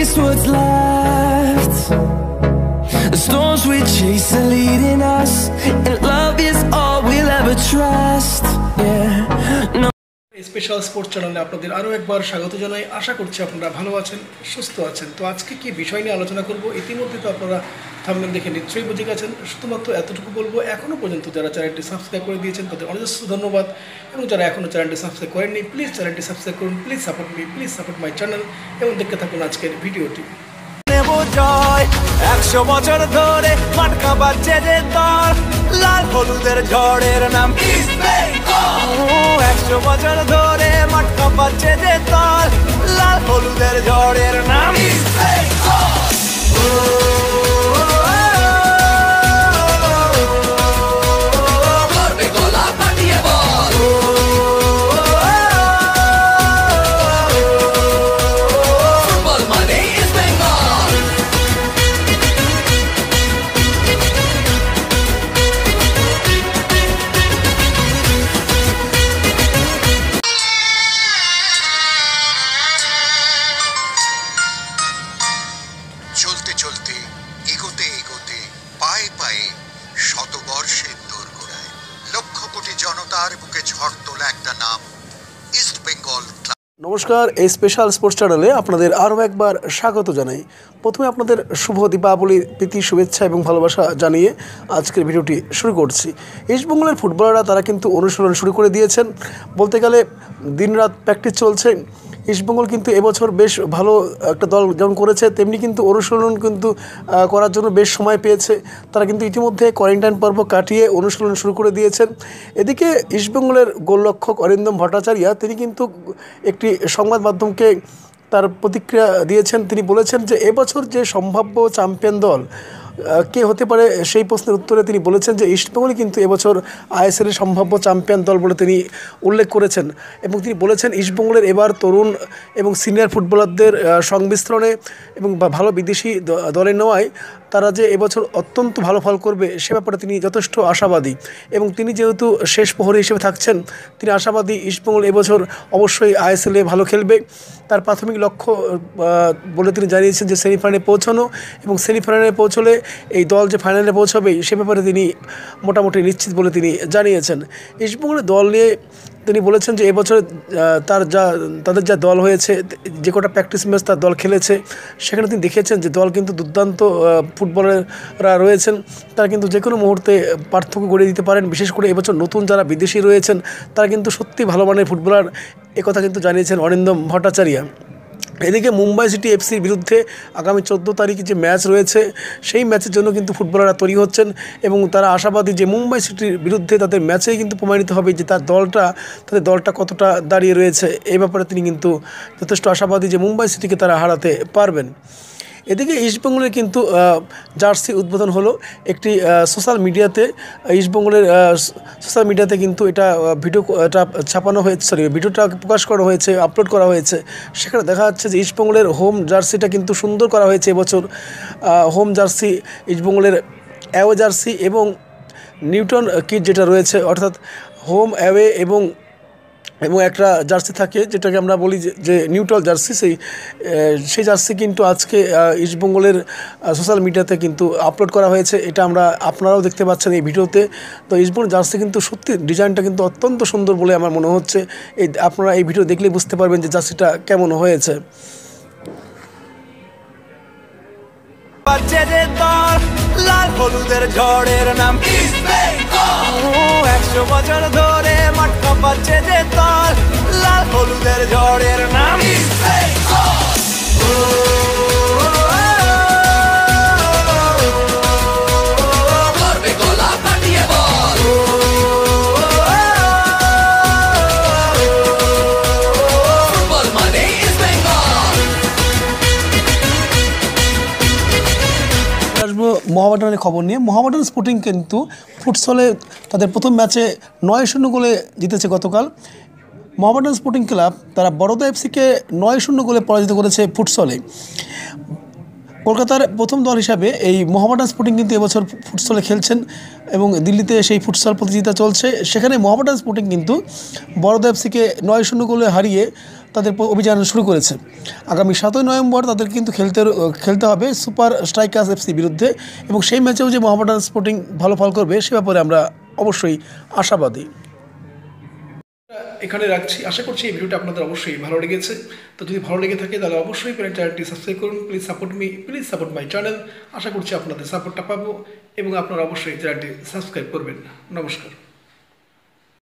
It's what's left. The storms we chase are leading us, and love is all we'll ever trust. Yeah. No. Special sports চ্যানেলে আপনাদের আরও একবার স্বাগত জানাই। আশা করছি আপনারা ভালো আছেন, সুস্থ আছেন। তো আজকে কি বিষয় নিয়ে আলোচনা করব ইতিমধ্যে তো আপনারা থাম্বনেল দেখে নিশ্চয়ই বুঝে গেছেন। শুধুমাত্র এতটুকু বলবো, এখনও পর্যন্ত যারা চ্যানেলটি সাবস্ক্রাইব করে দিয়েছেন তাদের অনেক ধন্যবাদ, এবং যারা এখনও চ্যানেলটি সাবস্ক্রাইব করেননি প্লিজ চ্যানেলটি সাবস্ক্রাইব করুন। Please support me, please support my channel, এবং দেখতে থাকুন আজকের ভিডিওটি। 100 বছর ধরে মাটকা বাজছে যে দল, লাল হলুদের ঝড়ের নাম ইস্ট বেঙ্গল। 100 বছর ধরে মাটকা বাজছে যে দল, লাল হলুদের ঝড়ের নাম ইস্ট বেঙ্গল। চলতে চলতে এগোতে এগোতে পায়ে পায়ে শতবর্ষের দোরগোড়ায় লক্ষ কোটি জনতার বুকে ঝড় তোলা একটা নাম, ইস্ট বেঙ্গল ক্লাব। নমস্কার, এই স্পেশাল স্পোর্টস চ্যানেলে আপনাদের আরও একবার স্বাগত জানাই। প্রথমে আপনাদের শুভ দীপাবলির প্রীতি শুভেচ্ছা এবং ভালোবাসা জানিয়ে আজকের ভিডিওটি শুরু করছি। ইস্টবেঙ্গলের ফুটবলাররা তারা কিন্তু অনুশীলন শুরু করে দিয়েছেন। বলতে গেলে দিনরাত প্র্যাকটিস চলছে। ইস্টবেঙ্গল কিন্তু এবছর বেশ ভালো একটা দল যেমন করেছে, তেমনি কিন্তু অনুশীলন কিন্তু করার জন্য বেশ সময় পেয়েছে। তারা কিন্তু ইতিমধ্যে কোয়ারেন্টাইন পর্ব কাটিয়ে অনুশীলন শুরু করে দিয়েছেন। এদিকে ইস্টবেঙ্গলের গোলরক্ষক অরিন্দম ভট্টাচার্য তিনি কিন্তু একটি সংবাদ মাধ্যমকে তার প্রতিক্রিয়া দিয়েছেন। তিনি বলেছেন যে এবছর যে সম্ভাব্য চ্যাম্পিয়ন দল কে হতে পারে সেই প্রশ্নের উত্তরে তিনি বলেছেন যে ইস্টবেঙ্গলই কিন্তু এবছর আইএসএলের সম্ভাব্য চ্যাম্পিয়ন দল বলে তিনি উল্লেখ করেছেন। এবং তিনি বলেছেন ইস্টবেঙ্গলের এবার তরুণ এবং সিনিয়র ফুটবলারদের সংমিশ্রণে এবং ভালো বিদেশি দলে নেওয়ায় তারা যে এবছর অত্যন্ত ভালো ফল করবে সে ব্যাপারে তিনি যথেষ্ট আশাবাদী। এবং তিনি যেহেতু শেষ প্রহরী হিসেবে থাকছেন, তিনি আশাবাদী ইস্টবেঙ্গল এবছর অবশ্যই আইএসএলে ভালো খেলবে। তার প্রাথমিক লক্ষ্য বলে তিনি জানিয়েছেন যে সেমিফাইনালে পৌঁছানো, এবং সেমিফাইনালে পৌঁছলে এই দল যে ফাইনালে পৌঁছবে সে ব্যাপারে তিনি মোটামুটি নিশ্চিত বলে তিনি জানিয়েছেন। ইস্টবেঙ্গলের দল নিয়ে তিনি বলেছেন যে এবছরে তাদের যা দল হয়েছে, যে কটা প্র্যাকটিস ম্যাচ তার দল খেলেছে, সেখানে তিনি দেখেছেন যে দল কিন্তু দুর্দান্ত ফুটবলাররা রয়েছেন। তারা কিন্তু যে কোনো মুহূর্তে পার্থক্য গড়ে দিতে পারেন। বিশেষ করে এবছর নতুন যারা বিদেশি রয়েছেন তারা কিন্তু সত্যি ভালো মানের ফুটবলার, একথা কিন্তু জানিয়েছেন অরিন্দম ভট্টাচার্য। এদিকে মুম্বাই সিটি এফসির বিরুদ্ধে আগামী 14 তারিখে যে ম্যাচ রয়েছে সেই ম্যাচের জন্য কিন্তু ফুটবলাররা তৈরি হচ্ছেন, এবং তারা আশাবাদী যে মুম্বাই সিটির বিরুদ্ধে তাদের ম্যাচেই কিন্তু প্রমাণিত হবে যে তাদের দলটা কতটা দাঁড়িয়ে রয়েছে। এই ব্যাপারে তিনি কিন্তু যথেষ্ট আশাবাদী যে মুম্বাই সিটিকে তারা হারাতে পারবেন। এদিকে ইস্টবেঙ্গলের কিন্তু জার্সি উদ্বোধন হলো একটি সোশ্যাল মিডিয়াতে। ইস্টবেঙ্গলের সোশ্যাল মিডিয়াতে কিন্তু এটা ছাপানো হয়েছে, ভিডিওটা প্রকাশ করা হয়েছে, আপলোড করা হয়েছে। সেখানে দেখা যাচ্ছে যে ইস্টবেঙ্গলের হোম জার্সিটা কিন্তু সুন্দর করা হয়েছে এবছর। হোম জার্সি, ইস্টবেঙ্গলের অ্যাওয়ে জার্সি এবং নিউটন কিট যেটা রয়েছে, অর্থাৎ হোম অ্যাওয়ে এবং একটা জার্সি থাকে যেটাকে আমরা বলি যে নিউট্রাল জার্সি, সেই জার্সি কিন্তু আজকে ইস্টবেঙ্গলের সোশ্যাল মিডিয়াতে কিন্তু আপলোড করা হয়েছে। এটা আপনারাও দেখতে পাচ্ছেন এই ভিডিওতে। তো ইস্টবেঙ্গল জার্সি কিন্তু সত্যি ডিজাইনটা কিন্তু অত্যন্ত সুন্দর বলে আমার মনে হচ্ছে। আপনারা এই ভিডিও দেখলেই বুঝতে পারবেন যে জার্সিটা কেমন হয়েছে। লাল হলুদের ঝড়ের নাম ইস্ট বেঙ্গল। 100 বছর ধরে মাটকা বাজছে যে দল, লাল হলুদের ঝড়ের নাম ইস্ট বেঙ্গল। মোহামেডানের খবর নিয়ে। মোহামেডান স্পোর্টিং কিন্তু ফুটসলে তাদের প্রথম ম্যাচে 9-0 গোলে জিতেছে গতকাল। মোহামেডান স্পোর্টিং ক্লাব তারা বরোদা এফসিকে 9-0 গোলে পরাজিত করেছে ফুটসলে। কলকাতার প্রথম দল হিসাবে এই মোহামেডান স্পোর্টিং কিন্তু এবছর ফুটসলে খেলছেন এবং দিল্লিতে সেই ফুটসল প্রতিযোগিতা চলছে। সেখানে মোহামেডান স্পোর্টিং কিন্তু বরোদা এফসিকে 9-0 গোলে হারিয়ে তাদের অভিযান শুরু করেছে। আগামী 7ই নভেম্বর তাদের কিন্তু খেলতে হবে সুপার স্ট্রাইকার্স এফসি বিরুদ্ধে, এবং সেই ম্যাচেও যে মোহামেডান স্পোর্টিং ভালো ফল করবে সে ব্যাপারে আমরা অবশ্যই আশাবাদী। এখানে রাখছি, আশা করছি এই ভিডিওটা আপনাদের অবশ্যই ভালো লেগেছে। তো যদি ভালো লেগে থাকে তাহলে অবশ্যই চ্যানেলটি সাবস্ক্রাইব করুন। Please support my channel. আশা করছি আপনাদের সাপোর্টটা পাবো এবং আপনারা অবশ্যই চ্যানেলটি সাবস্ক্রাইব করবেন। নমস্কার।